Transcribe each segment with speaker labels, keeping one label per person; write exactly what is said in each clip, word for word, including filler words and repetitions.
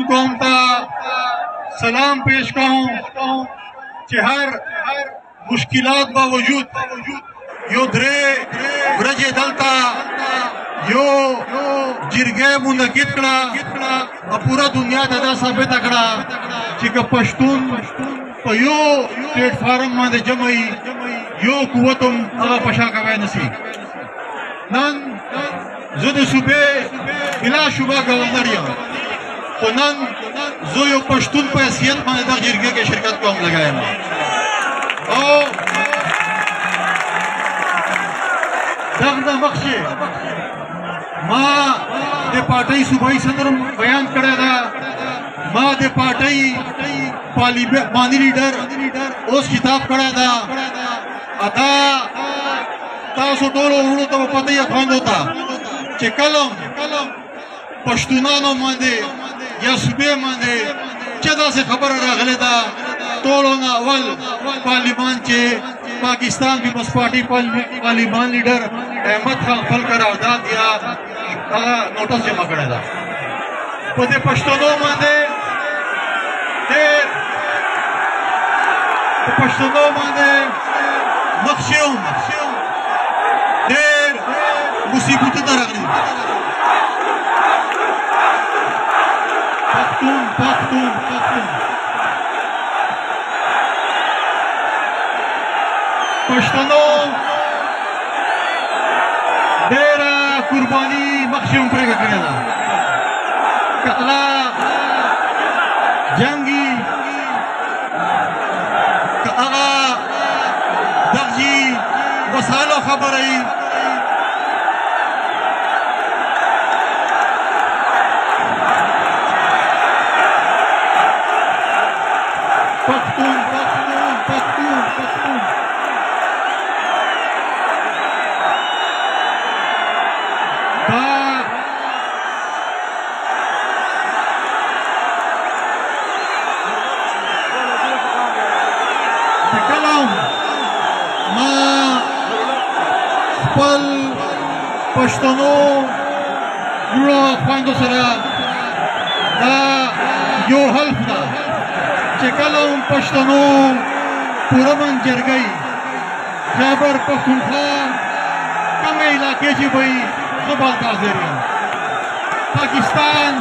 Speaker 1: پښتون قوم ته سلام پیش کوم چې هر مشکلات باوجود یو درې ورځې دلته یو جرګه منعقد کړه او پوره دنیا ته دا ثابته کړه چې که پښتون په یو پلیټ فارم باندې جمع یو قوت هم هغه په شا کوی نشي. نن زه د صوبې بلا شبه ګورنر یم خو نن زه یو پښتون په حیثیت باندې دغه جرګې کې شرکت کوم لګی یم او دغه مخکې ما د پارټۍ صوبایي صدر بیان کړی ده. ما د پارټۍ پارلیماني لیډر اوس خطاب کړی ده. ادا تاسو ټولو وروڼو ته به پته یې خویندو ته چې کله پښتونانو باندې یا صوبې باندې چې داسې خبره راغلې ده ټولو نه اول پارلیمان چې پاکستان پیپلز پارټي پارلیمان لیډر احمد خان خپل قرارداد یا هغه نوټس جمع کړی ده. په دې پښتنو باندې ډېر په پښتنو باندې مخکې هم ډېر مصیبتونه راغلي. پښتون پښتون پښتون پښتنو ډېره قرباني مخکې هم پرېږده کړې ده. که هغه جنګي که هغه دغجي وسایلو خبره وي پښتون پښتون پښتون پښتون دا کلام ما خپل پښتنو وروڼو خویندو سره دا یو حلف ده چې کله هم پښتنو پوره من جرګۍ خیبر پښتونخوا کومې علاقې چې به وي زه به هلته حاضر یم. پاکستان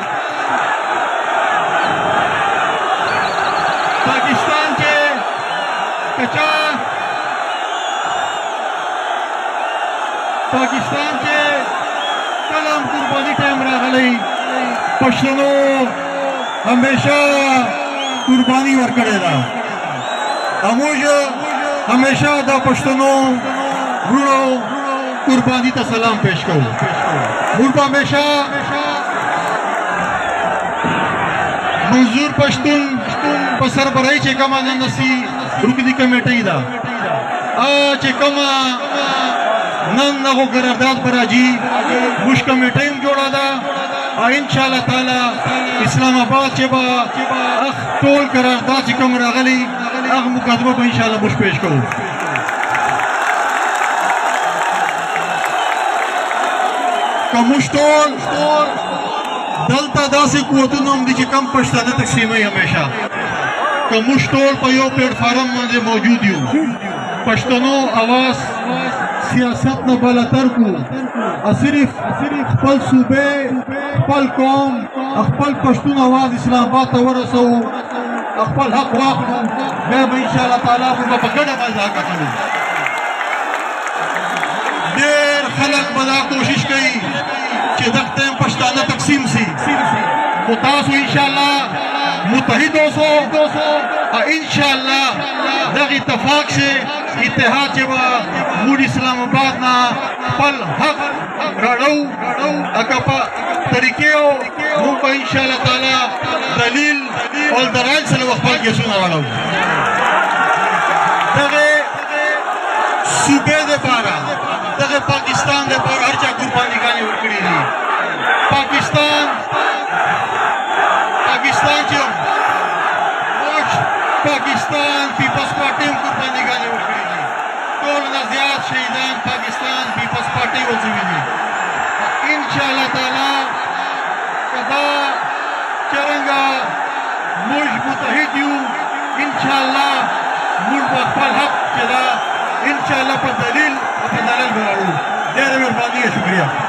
Speaker 1: پاکستان چې که چا پاکستان چې کله هم قرباني ټایم راغلی پښتنو همیشه قرباني ورکړې ده. موږ همیشه د پښتنو وروڼو قرباني ته سلام پیش کوو. موږ به همیشه منظور پښتون په سربراهي چې کومه نن نسي رکني کمیټۍ ده چې کومه نن هغو قرارداد به راځي موږ کمیټۍ هم جوړه ده او انشاءالله تعالی اسلام آباد چې به اخ ټول قرارداد چې کوم راغلی هغه مقدمه به انشاءالله موږ پیش کوو. که موږ ټول دلته داسې قوتونه هم دي چې کم پښتانه تقسیموي همیشه که موږ ټول په یو پلیټفارم باندې موجود یو پښتنو اواز سیاست نه بالاتر کو صرف خپل صوبې خپل قوم خپل پښتون اواز اسلام آباد ته ورسوو خپل حق واخلو بیا به انشاءالله تعالی موږ به په ګډه باندې حق اخلو. ډېر خلک به دا کوشش کوي چې دغه ټایم پښتانه تقسیم سي خو تاسو انشاءالله متحد اوسو او انشاءالله دغه اتفاق شي اتحاد چې به موږ اسلام آباد نه خپل حق راړو هغه په طریقې موږ به انشاءالله تعالی دلیل او دلایل سره خپل کیسونه راړو. دغه صوبې دپاره دغه پاکستان دپاره هر چا قربانیګانې ورکړي دي. پاکستان پاکستان چې موږ پاکستان پیپلز پارټي هم قربانیګانې ورکړي دي. ټول نه زیات شهیدان پاکستان پیپلز پارټي وځوي دي. انشاءالله تعالی که دا څرنګه ان شاء الله په دلیل او په دلیل به راوړو. ډېره مهرباني شکریه.